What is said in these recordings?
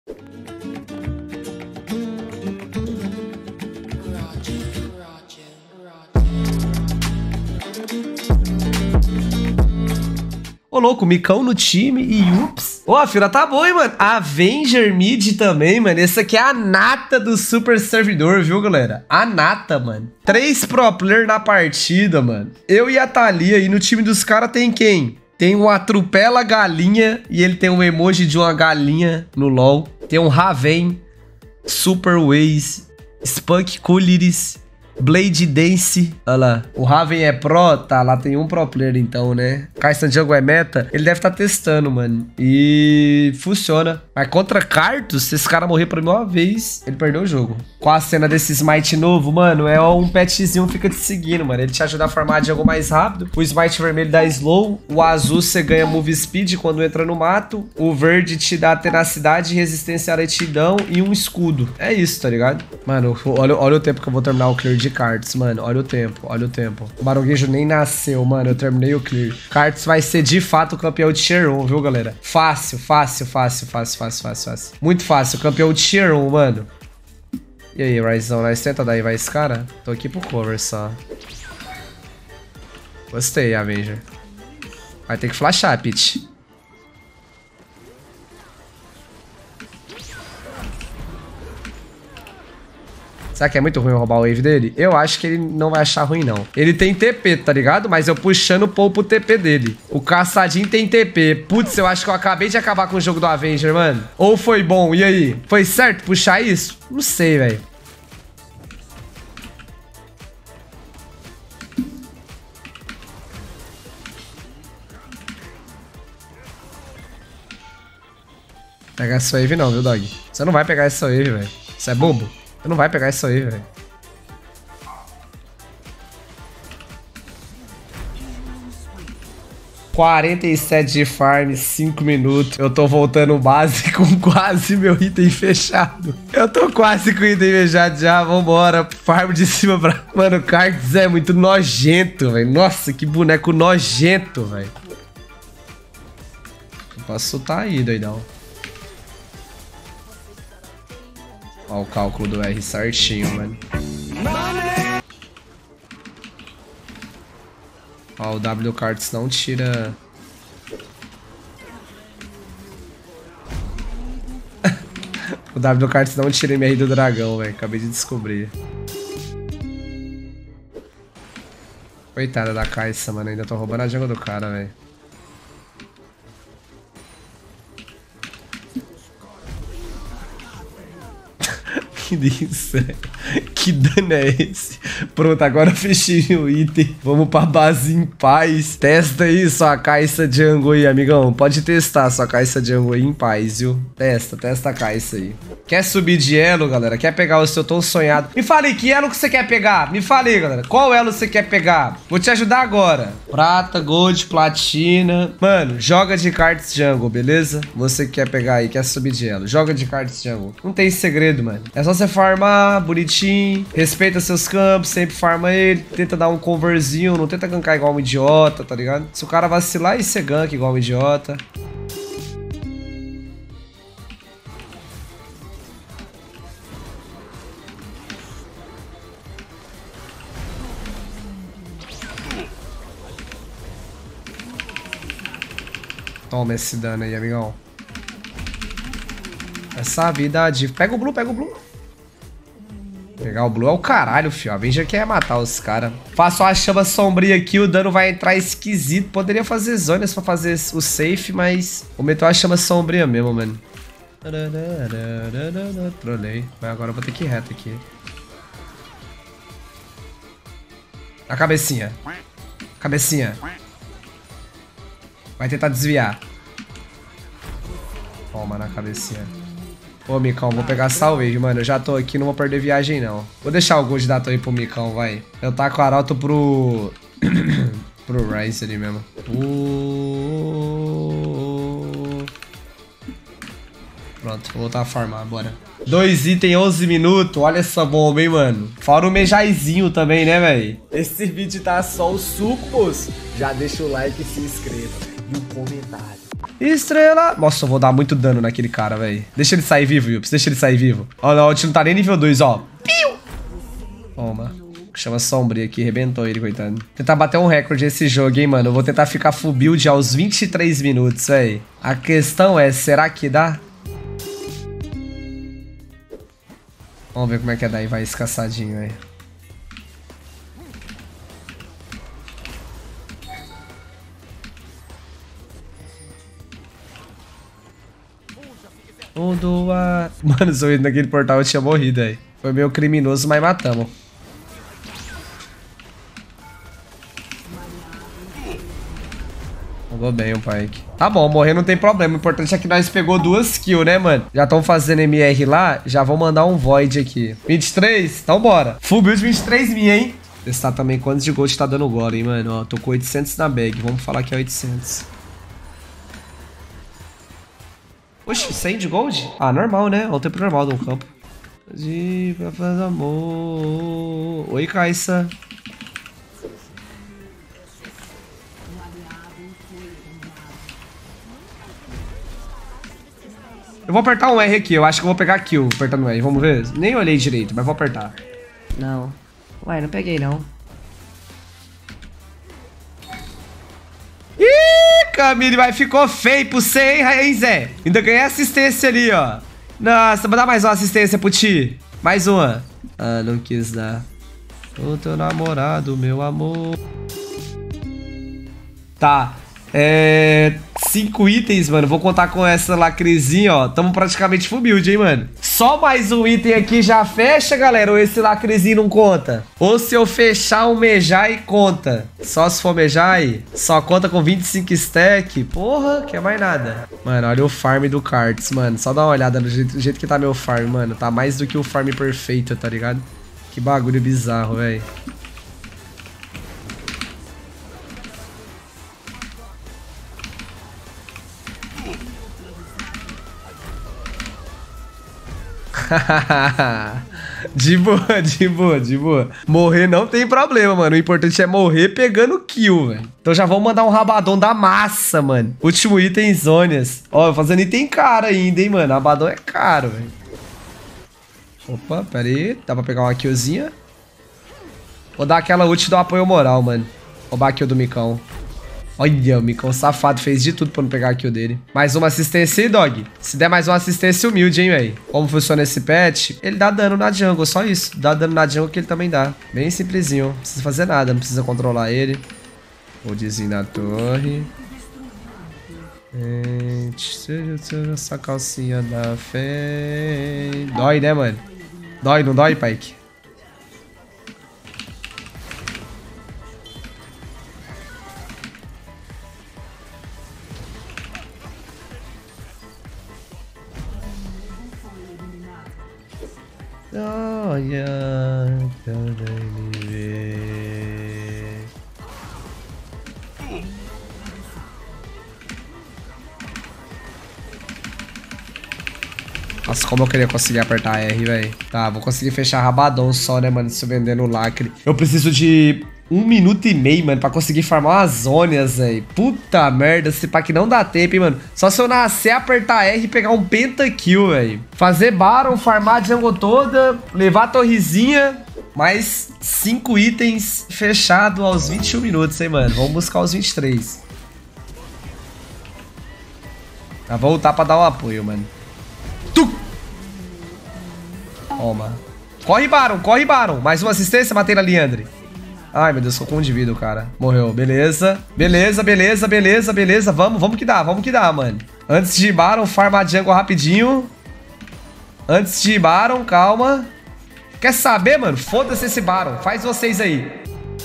Ô, louco, Micão no time e ups. Ô, a fila tá boa, hein, mano. Avenger mid também, mano. Esse aqui é a nata do super servidor, viu, galera? A nata, mano. 3 pro player na partida, mano. Eu e a Thalia. E no time dos caras tem quem? Tem o Atropela Galinha. E ele tem um emoji de uma galinha no LoL. Tem um Raven, Super Waze, Spunk Coliris, Blade Dance. Olha lá. O Raven é pro? Tá, lá tem um pro player então, né? Kai'Sa Jungle é meta? Ele deve estar testando, mano. E funciona. Mas contra Karthus, se esse cara morrer por uma vez, ele perdeu o jogo. Qual a cena desse smite novo, mano? É um petzinho fica te seguindo, mano. Ele te ajuda a farmar a jungle mais rápido. O smite vermelho dá slow. O azul você ganha move speed quando entra no mato. O verde te dá tenacidade, resistência à retidão e um escudo. É isso, tá ligado? Mano, olha o tempo que eu vou terminar o clear de Karthus, mano. Olha o tempo, olha o tempo. O Baronguejo nem nasceu, mano. Eu terminei o clear. Karthus vai ser de fato o campeão de Tier 1, viu, galera? Fácil, fácil, fácil, fácil, fácil, fácil, fácil. Muito fácil. Campeão de Tier 1, mano. E aí, Ryzão, nós tenta daí, vai esse cara? Tô aqui pro cover só. Gostei, Avenger. Vai ter que flashar, Pit. Será que é muito ruim roubar o wave dele? Eu acho que ele não vai achar ruim, não. Ele tem TP, tá ligado? Mas eu puxando pouco o TP dele. O caçadinho tem TP. Putz, eu acho que eu acabei de acabar com o jogo do Avenger, mano. Ou foi bom? E aí? Foi certo puxar isso? Não sei, velho. Pegar essa wave não, viu, dog? Você não vai pegar essa wave, velho. Você é bobo? Você não vai pegar isso aí, velho. $47 de farm, 5 minutos. Eu tô voltando base com quase meu item fechado. Eu tô quase com o item fechado já. Vambora. Farm de cima pra... Mano, o Karthus é muito nojento, velho. Nossa, que boneco nojento, velho. Eu posso soltar aí, doidão. Olha o cálculo do R certinho, mano. Ó, o W Karthus não tira... O W Karthus não tira MR do dragão, velho. Acabei de descobrir. Coitada da Kai'Sa, mano. Ainda tô roubando a jungle do cara, velho. Que isso, que dano é esse? Pronto, agora eu fechei o item. Vamos pra base em paz. Testa aí sua Kai'Sa Jungle aí, amigão. Pode testar sua Kai'Sa Jungle aí em paz, viu? Testa a Kai'Sa aí. Quer subir de elo, galera? Quer pegar o seu tão sonhado? Me fala aí, que elo que você quer pegar? Me fala aí, galera. Qual elo você quer pegar? Vou te ajudar agora. Prata, gold, platina. Mano, joga de Karthus Jungle, beleza? Você que quer pegar aí, quer subir de elo. Joga de Karthus Jungle. Não tem segredo, mano. É só você farmar, bonitinho. Respeita seus campos, sempre farma ele. Tenta dar um converzinho, não tenta gankar igual um idiota, tá ligado? Se o cara vacilar, aí você ganka igual um idiota. Toma esse dano aí, amigão. Essa vida de... Pega o blue, pega o blue. Pegar o blue é o caralho, fio. A Avenger quer matar os caras. Faço a chama sombria aqui, o dano vai entrar esquisito. Poderia fazer zonas pra fazer o safe, mas... Vou meter a chama sombria mesmo, mano. Trolei. Mas agora eu vou ter que ir reto aqui. A cabecinha. Cabecinha. Vai tentar desviar. Toma na cabecinha. Ô, Micão, vou pegar essa wave, mano. Eu já tô aqui, não vou perder viagem, não. Vou deixar o gold da torre pro Micão, vai. Eu taco o arauto pro... pro Ryze ali mesmo. Pronto, vou voltar a farmar, bora. 2 itens, 11 minutos. Olha essa bomba, hein, mano. Fora o Mejaizinho também, né, velho? Esse vídeo tá só o suco, moço. Já deixa o like e se inscreva. E um comentário. Estrela. Nossa, eu vou dar muito dano naquele cara, velho. Deixa ele sair vivo, Yups. Deixa ele sair vivo. Ó, não, o ult não tá nem nível 2, ó. Piu! Toma. Chama Sombria aqui, arrebentou ele, coitado. Tentar bater um recorde esse jogo, hein, mano. Eu vou tentar ficar full build aos 23 minutos, velho. A questão é, será que dá? Vamos ver como é que é daí, vai esse caçadinho, velho. Mano, se eu ido naquele portal eu tinha morrido aí. Foi meio criminoso, mas matamos. Jogou bem o Pyke. Tá bom, morrer não tem problema. O importante é que nós pegou 2 kills, né, mano? Já estão fazendo MR lá. Já vou mandar um Void aqui. 23? Então bora. Full build 23 minha, hein? Testar também quantos de gold tá dando agora, hein, mano? Ó, tô com 800 na bag. Vamos falar que é 800. Oxi, 100 de gold? Ah, normal, né? É o tempo normal de um campo. De pra fazer amor. Oi, Caixa. Eu vou apertar um R aqui. Eu acho que eu vou pegar kill apertando R. Vamos ver? Nem olhei direito, mas vou apertar. Não. Ué, não peguei, não. Ih, Camille, mas ficou feio pro você, hein, Zé? Ainda ganhei assistência ali, ó. Nossa, vou dar mais uma assistência pro Ti. Mais uma. Ah, não quis dar. O teu namorado, meu amor. Tá. 5 itens, mano. Vou contar com essa lacrezinha, ó. Tamo praticamente full build, hein, mano. Só mais um item aqui já fecha, galera? Ou esse lacrezinho não conta? Ou se eu fechar um Mejai, conta? Só se for Mejai? Só conta com 25 stack? Porra, quer mais nada. Mano, olha o farm do Karts, mano. Só dá uma olhada no jeito que tá meu farm, mano. Tá mais do que o farm perfeito, tá ligado? Que bagulho bizarro, velho. De boa, de boa, de boa. Morrer não tem problema, mano. O importante é morrer pegando kill, velho. Então já vamos mandar um rabadão da massa, mano. Último item, Zônias. Ó, fazendo item caro ainda, hein, mano. Rabadão é caro, velho. Opa, pera aí. Dá pra pegar uma killzinha. Vou dar aquela ult do apoio moral, mano. Roubar a kill do Micão. Olha, o Micão safado fez de tudo pra não pegar a kill dele. Mais uma assistência aí, dog. Se der mais uma assistência humilde, hein, velho. Como funciona esse pet? Ele dá dano na jungle, só isso. Dá dano na jungle que ele também dá. Bem simplesinho. Não precisa fazer nada, não precisa controlar ele. Holdzinho na torre. Essa calcinha da fé. Dói, né, mano? Dói, não dói, Pyke? Olha, também me vê. Nossa, como eu queria conseguir apertar R, velho. Tá, vou conseguir fechar rabadão só, né, mano? Se eu vender no lacre. Eu preciso de 1 minuto e meio, mano, pra conseguir farmar umas zônias, velho. Puta merda, esse pack não dá tempo, hein, mano. Só se eu nascer, apertar R e pegar um pentakill, velho. Fazer Baron, farmar a jungle toda, levar a torrezinha. Mais 5 itens fechado aos 21 minutos, hein, mano. Vamos buscar os 23. Pra voltar pra dar um apoio, mano. Toma. Corre, Baron, corre, Baron. Mais uma assistência, matei na Liandre. Ai, meu Deus, sou com um de vida, cara. Morreu, beleza. Beleza, beleza, beleza, beleza. Vamos que dá, mano. Antes de ir Baron, farma a jungle rapidinho. Antes de ir Baron, calma. Quer saber, mano? Foda-se esse Baron. Faz vocês aí.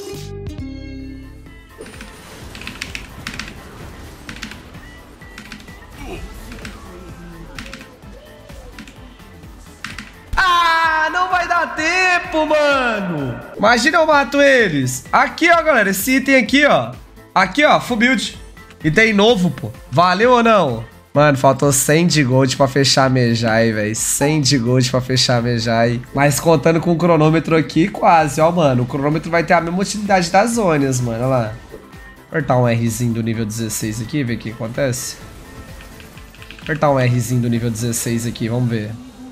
Não vai dar tempo, mano. Imagina eu mato eles. Aqui, ó, galera. Esse item aqui, ó. Aqui, ó. Full build. Item novo, pô. Valeu ou não? Mano, faltou 100 de gold pra fechar a Mejai, velho. 100 de gold pra fechar a Mejai. Mas contando com o cronômetro aqui, quase, ó, mano. O cronômetro vai ter a mesma utilidade das zonas, mano. Olha lá. Vou apertar um Rzinho do nível 16 aqui, ver o que acontece. Apertar um Rzinho do nível 16 aqui, vamos ver.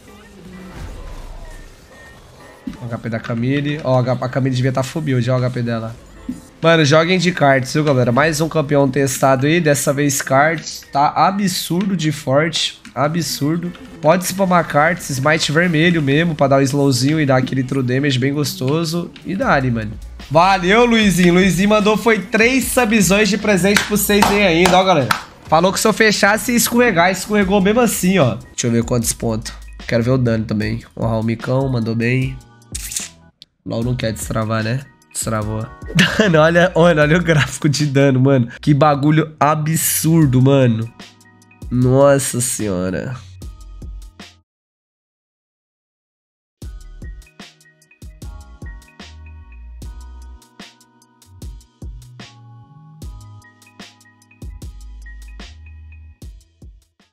O HP da Camille. Ó, a Camille devia estar full build, ó o HP dela. Mano, joguem de cards, viu, galera? Mais um campeão testado aí, dessa vez cards. Tá absurdo de forte, absurdo. Pode spamar cards, smite vermelho mesmo, pra dar o slowzinho e dar aquele true damage bem gostoso. E dá-lhe, mano. Valeu, Luizinho. Luizinho mandou, foi 3 subzões de presente pra vocês aí ainda, ó, galera. Falou que se eu fechasse ia escorregar, escorregou mesmo assim, ó. Deixa eu ver quantos pontos. Quero ver o dano também. Ó, o Micão mandou bem. LOL não quer destravar, né? Destravou. Dano, olha o gráfico de dano, mano. Que bagulho absurdo, mano. Nossa senhora.